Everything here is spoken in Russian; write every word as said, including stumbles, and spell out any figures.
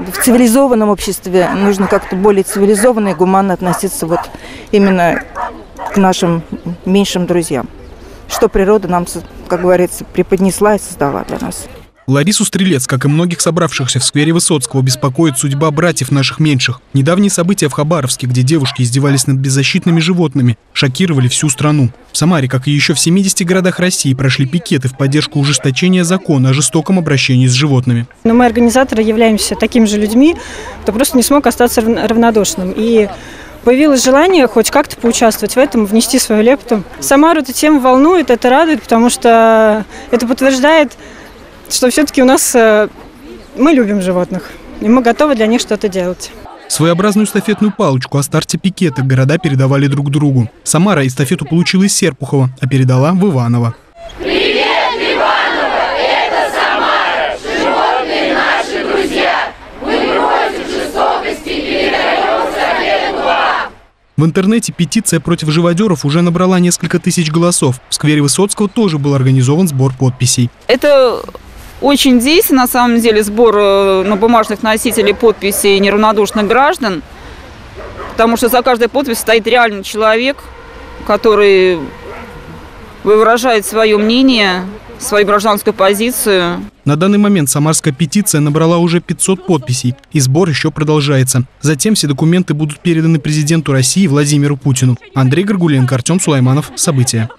в цивилизованном обществе нужно как-то более цивилизованно и гуманно относиться вот именно к нашим меньшим друзьям. Что природа нам, как говорится, преподнесла и создала для нас. Ларису Стрелец, как и многих собравшихся в сквере Высоцкого, беспокоит судьба братьев наших меньших. Недавние события в Хабаровске, где девушки издевались над беззащитными животными, шокировали всю страну. В Самаре, как и еще в семидесяти городах России, прошли пикеты в поддержку ужесточения закона о жестоком обращении с животными. Но мы, организаторы, являемся такими же людьми, кто просто не смог остаться равнодушным. И появилось желание хоть как-то поучаствовать в этом, внести свою лепту. Самару эта тема волнует, это радует, потому что это подтверждает, что все-таки у нас мы любим животных, и мы готовы для них что-то делать. Своеобразную эстафетную палочку о старте пикета города передавали друг другу. Самара эстафету получила из Серпухова, а передала в Иваново. Привет, Иваново! Это Самара! Животные наши друзья! Мы против жестокости и передаем совету вам! В интернете петиция против живодеров уже набрала несколько тысяч голосов. В сквере Высоцкого тоже был организован сбор подписей. Это очень действенно, на самом деле, сбор на бумажных носителей подписей неравнодушных граждан, потому что за каждой подписью стоит реальный человек, который выражает свое мнение, свою гражданскую позицию. На данный момент самарская петиция набрала уже пятьсот подписей, и сбор еще продолжается. Затем все документы будут переданы президенту России Владимиру Путину. Андрей Горгуленко, Артем Сулайманов. События.